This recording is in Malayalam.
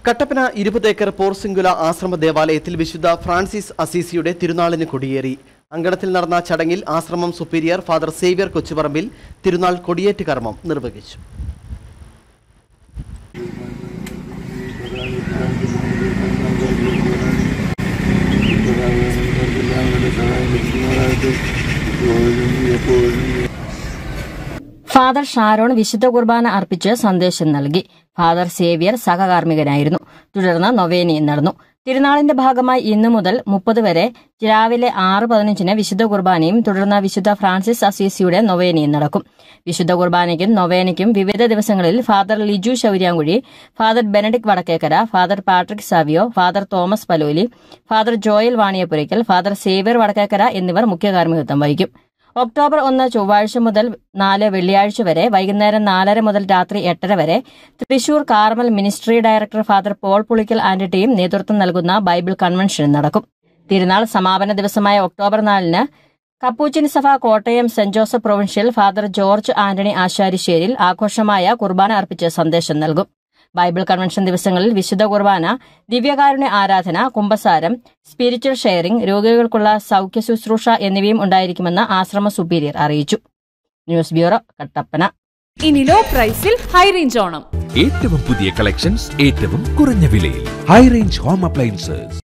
കട്ടപ്പന 20 ഏക്കർ പോർസിംഗുല ആശ്രമ ദേവാലയത്തിൽ വിശുദ്ധ ഫ്രാൻസിസ് അസീസിയുടെ തിരുനാളിന് കൊടിയേറി. അങ്കണത്തിൽ നടന്ന ചടങ്ങിൽ ആശ്രമം സുപ്പീരിയർ ഫാദർ സേവ്യർ കൊച്ചുപറമ്പിൽ തിരുനാൾ കൊടിയേറ്റ് കർമ്മം നിർവഹിച്ചു. ഫാദർ ഷാരോൺ വിശുദ്ധ കുർബാന അർപ്പിച്ച് സന്ദേശം നൽകി. ഫാദർ സേവ്യർ സഹകാർമ്മികനായിരുന്നു. തുടർന്ന് നൊവേനയും നടന്നു. തിരുനാളിന്റെ ഭാഗമായി ഇന്നു മുതൽ 30 വരെ രാവിലെ 6:15 വിശുദ്ധ കുർബാനയും തുടർന്ന് വിശുദ്ധ ഫ്രാൻസിസ് അസീസിയുടെ നൊവേനയും നടക്കും. വിശുദ്ധ കുർബാനയ്ക്കും നൊവേനയ്ക്കും വിവിധ ദിവസങ്ങളിൽ father Liju Shouryamkuzhi, father Benedict Vadakkekara, father Patrick Savio, father Thomas Paloli, father Joel Vaniyapurackal, father Xavier Vadakkekara എന്നിവർ മുഖ്യ കാർമ്മികത്വം വഹിക്കും. ഒക്ടോബർ 1 ചൊവ്വാഴ്ച മുതൽ 4 വെള്ളിയാഴ്ച വരെ വൈകുന്നേരം 4:30 മുതൽ രാത്രി 8:30 വരെ Thrissur Carmel ministry director father Paul Pulickal and team നേതൃത്വം നൽകുന്ന ബൈബിൾ കൺവെൻഷൻ നടക്കും. തിരുനാൾ സമാപന ദിവസമായ ഒക്ടോബർ 4 കപ്പൂച്ചിൻ സഭ Kottayam saint Joseph provincial father George Antony Asharisseril ആഘോഷമായ കുർബാന അർപ്പിച്ച് സന്ദേശം നൽകും. ബൈബിൾ കൺവെൻഷൻ ദിവസങ്ങളിൽ വിശുദ്ധ കുർബാന, ദിവ്യകാരുണ്യ ആരാധന, കുമ്പസാരം, സ്പിരിച്വൽ ഷെയറിംഗ്, രോഗികൾക്കുള്ള സൌഖ്യ ശുശ്രൂഷ എന്നിവയും ഉണ്ടായിരിക്കുമെന്ന് ആശ്രമ സുപ്പീരിയർ അറിയിച്ചു. News bureau, Kattappana. ഇനി ലോ പ്രൈസിൽ ഹൈ റേഞ്ച് ഓണം. ഏറ്റവും പുതിയ കളക്ഷൻസ് ഏറ്റവും കുറഞ്ഞ വിലയിൽ. High range home appliances.